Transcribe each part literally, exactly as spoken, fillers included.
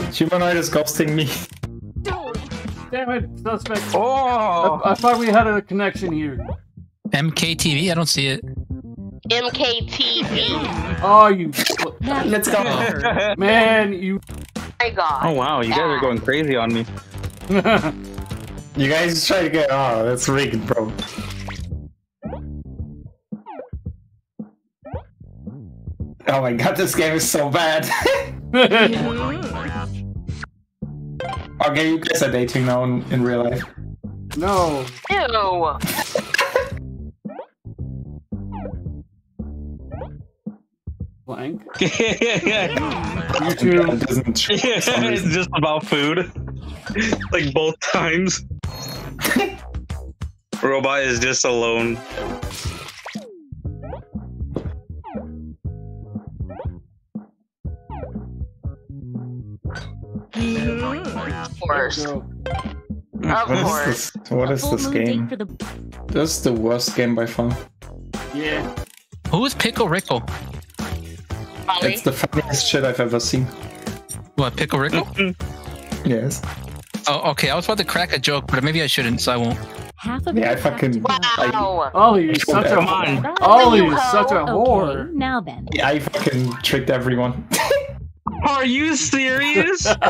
Humanoid is ghosting me. Damn it, suspect. Oh! I, I thought we had a connection here. M K T V? I don't see it. M K T V. Oh, you. Let's go. Man, you. My God. Oh wow, you guys are going crazy on me. You guys try to get. Oh, that's rigged, bro. Oh my god, this game is so bad. Okay, you guys are dating now in, in real life. No. Ew. Blank. You too. It doesn't show for some It's reason. just about food. Like both times. Robot is just alone. Of course. Go. Of What course. is this? What is Full this moon game? date for the This is the worst game by far. Yeah. Who is Pickle Rickle? Molly. It's the funniest shit I've ever seen. What, Pickle Rickle? Yes. Oh, okay. I was about to crack a joke, but maybe I shouldn't, so I won't. half of Yeah, I you have to fucking- go. Wow. Ollie is such a Come on. Ollie You is such a hoe. whore. Okay, now then. Yeah, I fucking tricked everyone. Are you serious? Oh!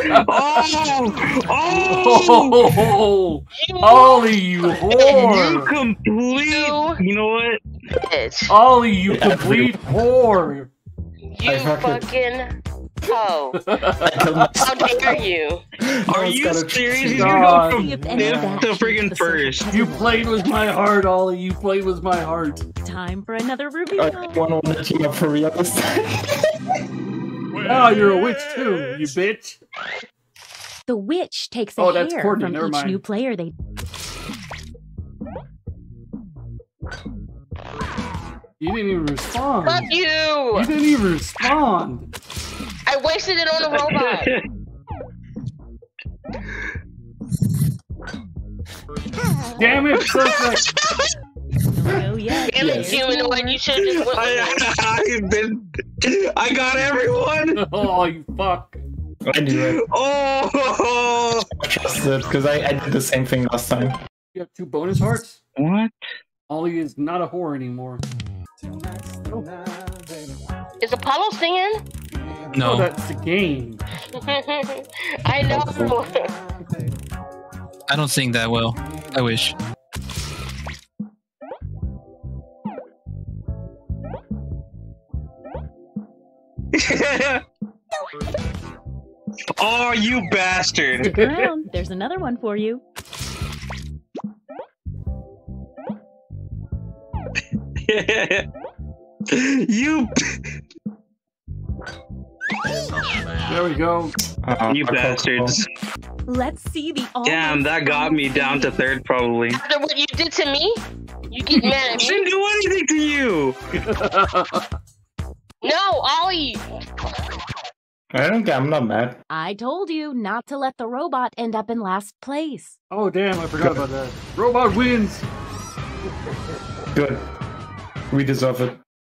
Oh! Oh, You Ollie, you You whore! complete. You- You know what? bitch. Ollie, you Yeah, complete whore! You I fucking- fucking hoe. I killed my- How dare you? Are It's you gotta- serious? He's God. gonna go from If any of fifth that to shapes friggin' the social first. You puzzle. played with my heart, Ollie. You played with my heart. Time for another I reveal. want to want to team up for real this time. Oh, you're a witch too, you bitch. The witch takes a Oh, that's hair Courtney, from never each mind. new player they. You didn't even respond. Fuck You you! didn't even respond. I wasted it on a robot. Damn it, suspect. No, yet. Damn it, Yes. humanoid. You should have just went with it. I, I've been. I got everyone. Oh, you fuck. I knew it. Oh! I trusted because I, I did the same thing last time. You have two bonus hearts? What? Ollie is not a whore anymore. Is Apollo singing? No. Oh, that's the game. I know. I don't sing that well. I wish. Oh, you bastard! Stick around. There's another one for you. You, There we go. Uh, you bastards! Let's see the. Damn, almost that got me down to third probably. After what you did to me, you get mad I at didn't me? do anything to you. No, Ollie. I don't get. I'm not mad. I told you not to let the robot end up in last place. Oh, damn, I forgot about that. Robot wins. Good. We deserve it.